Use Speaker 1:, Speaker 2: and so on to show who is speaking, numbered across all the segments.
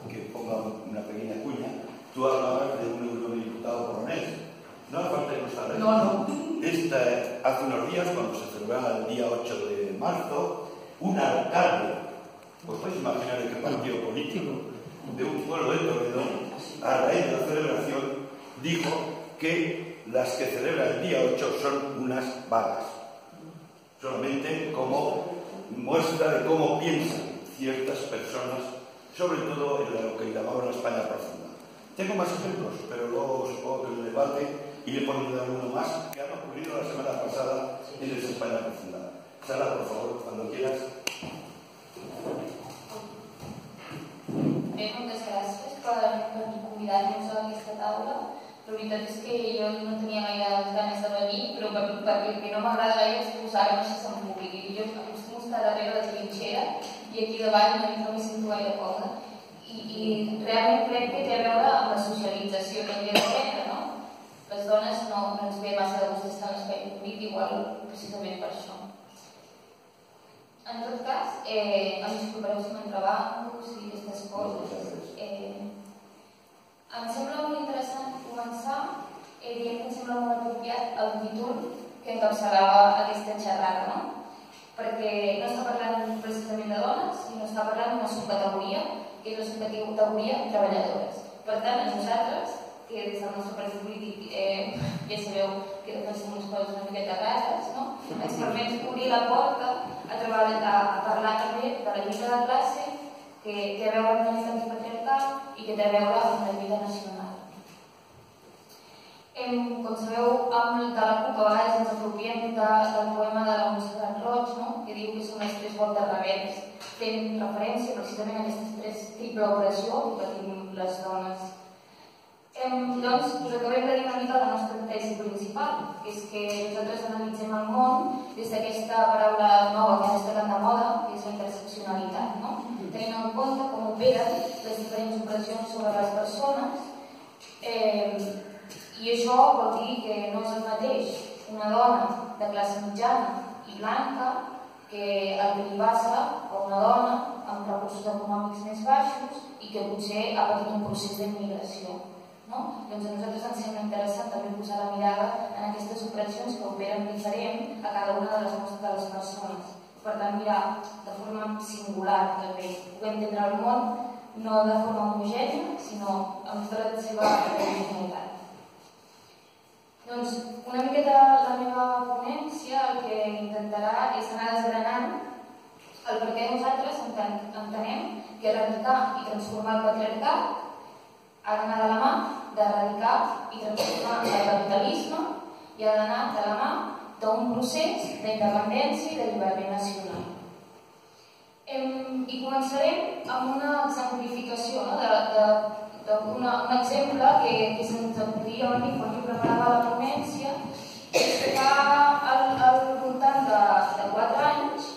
Speaker 1: que ponga una pequeña cuña. Tú hablabas de un eurodiputado coronel. No hace falta ilustrar.
Speaker 2: No.
Speaker 1: Hace unos días, cuando se celebraba el día 8 de marzo, un alcalde, pues podéis imaginar de qué partido político, de un pueblo de Toledo, a raíz de la celebración, dijo que las que celebran el día 8 son unas vagas. Solamente como muestra de cómo piensan ciertas personas, sobre todo en lo que llamamos la España profunda. Tengo más ejemplos, pero luego supongo que en el debate iré poniendo alguno más que han ocurrido la semana pasada en esa España profunda. Sara, por favor, cuando quieras.
Speaker 3: Moltes gràcies per convidar-nos a aquesta taula. La veritat és que jo no tenia gaire ganes de venir, però perquè no m'agrada gaire exposar-me si se'm pugui. Jo acostumo a estar darrere la trinxera i aquí davant no m'hi sento gaire còmoda. I realment crec que té a veure amb la socialització que hem de gènere, no? Les dones no ens ve massa de gust estar en l'espai públic, igual precisament per això. En tot cas, em disculpareu si m'entrebanco, si aquestes coses. Em sembla molt interessant començar dient que em sembla molt apropiat el títol que encapçalava aquesta xerrada, no? Perquè no està parlant precisament de dones, sinó està parlant d'una subcategoria, que és la subcategoria treballadores. Per tant, a nosaltres, que des del nostre partit polític ja sabeu que defensem les coses una miqueta rases, ens permet obrir la porta a parlar també de la lluita de classe que té a veure amb la lluita antipatriarcal i que té a veure amb la lluita nacional. Com sabeu, de la CUP a vegades ens apropiem del poema de la Montserrat Roig, que diu que són les tres voltes rebels, fent referència precisament a aquesta triple operació que patim les dones. Doncs us acabem de dir una mica la nostra tesi principal, que és que nosaltres analitzem el món des d'aquesta paraula nova que ha estat tan de moda, que és la interseccionalitat, tenint en compte com operen les diferents opressions sobre les persones, i això vol dir que no és el mateix una dona de classe mitjana i blanca que el que li passa a una dona amb recursos econòmics més baixos i que potser ha patit un procés d'immigració. Doncs a nosaltres ens sembla interessant també posar la mirada en aquestes opressions que operen diferent a cada una de les persones. Per tant, mirar de forma singular també. Puguem entendre el món no de forma homogènia, sinó amb tota la seva heterogeneïtat. Doncs una miqueta la meva ponència el que intentarà és anar desgranant el per què nosaltres entenem que erradicar i transformar el patriarcat ha d'anar de la mà d'erradicar i transformar el capitalisme i ha d'anar de la mà d'un procés d'independència i d'alliberament nacional. I començarem amb una exemplificació d'un exemple que se'ns podria venir quan jo preparava la ponència, que fa al voltant de 4 anys.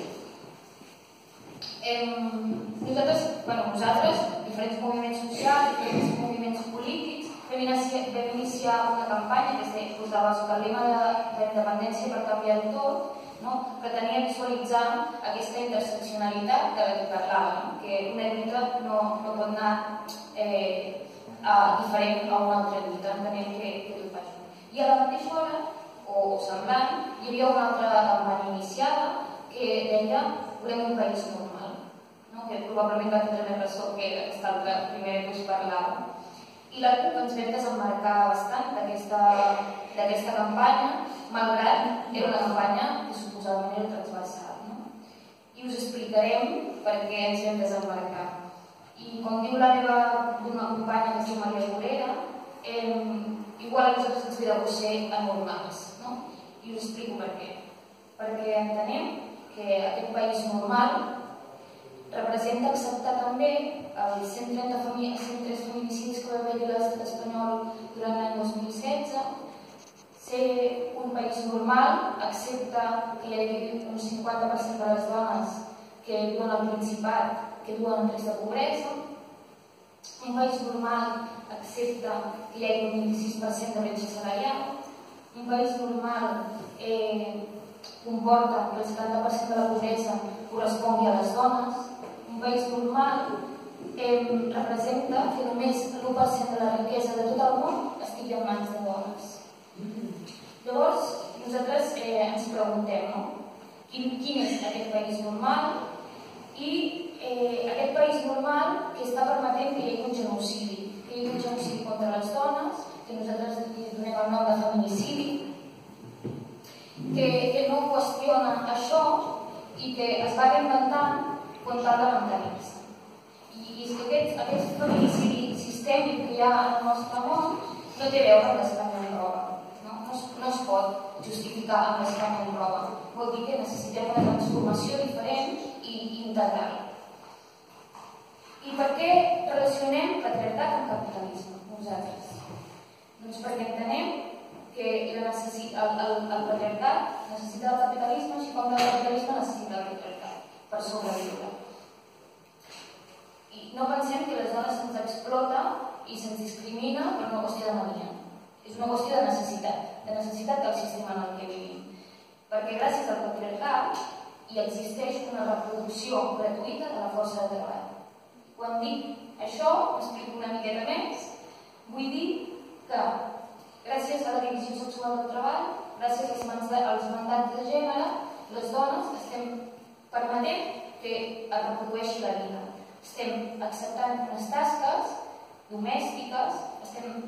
Speaker 3: Nosaltres, diferents moviments socials, diferents moviments polítics, vam iniciar una campanya que posava sota el lema de independència per canviar-ho tot, que tenia visualitzar aquesta interseccionalitat de la que parlava, que una lluita no pot anar diferent a una altra lluita, entenem que tot va junt. I a la mateixa hora, o semblant, hi havia una altra campanya iniciada que deia volem un país normal, que probablement va tenir més ressò que aquesta altra primera que us parlava. I la CUP ens vam desemmarcar bastant d'aquesta campanya, malgrat que era una campanya que suposadament era transversal. I us explicarem per què ens vam desemmarcar. I com diu la meva companya, que es diu Maria Morera, igual a nosaltres ens ve de gust ser anormals. I us explico per què. Perquè entenem que aquest país normal representa acceptar també els 103 feminicidis que va haver-hi a l'estat espanyol durant l'any 2016. Ser un país normal accepta que hi hagi un 50% de les dones que viuen al Principat que viuen en risc de pobresa. Un país normal accepta que hi hagi un 26% de bretxa salarial. Un país normal comporta que el 70% de la pobresa correspongui a les dones. Un país normal representa que només l'1% de la riquesa de tot el món estigui en mans de dones. Llavors, nosaltres ens preguntem, no? Quin és aquest país normal i aquest país normal que està permetent que hi hagi un genocidi contra les dones, que nosaltres li donem el nom de feminicidi, que no qüestiona això i que es va reinventant quan parla mentalista. I és que aquest feminicidi sistèmic que hi ha en el nostre món no té a veure amb l'Espanya en roba. No es pot justificar amb l'Espanya en roba. Vol dir que necessitem una transformació diferent i integral. I per què relacionem patriarcat amb capitalisme, nosaltres? Doncs perquè entenem que el patriarcat necessita el capitalisme, així com el capitalisme necessita el patriarcat per sobreviure. I no pensem que les dones se'ns explota i se'ns discrimina per una qüestió de mania. És una qüestió de necessitat del sistema en el que vivim. Perquè gràcies al patriarcat hi existeix una reproducció gratuïta de la força de treball. Quan dic això, m'explico una miqueta més, vull dir que gràcies a la divisió sexual del treball, gràcies als mandats de gènere, les dones estem permetent que es reprodueixi la vida. Estem acceptant unes tasques domèstiques, estem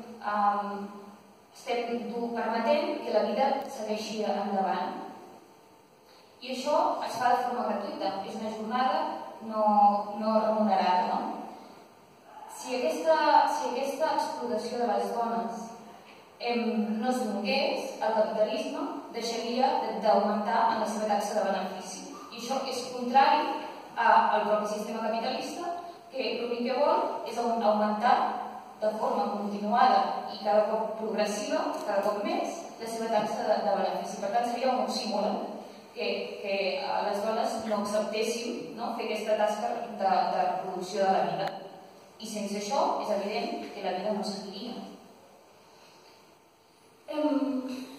Speaker 3: permetent que la vida segueixi endavant. I això es fa de forma gratuïta, és una jornada no remunerada. Si aquesta explotació de les dones no es donés, el capitalisme deixaria d'augmentar en la seva taxa de benefici. I això és contrari al propi sistema capitalista, que l'únic que vol és augmentar de forma continuada i cada cop progressiva, cada cop més, la seva taxa de benefici. Per tant, seria un oxímoron que les dones no acceptéssim fer aquesta tasca de reproducció de la vida. I sense això és evident que la vida no seguiria.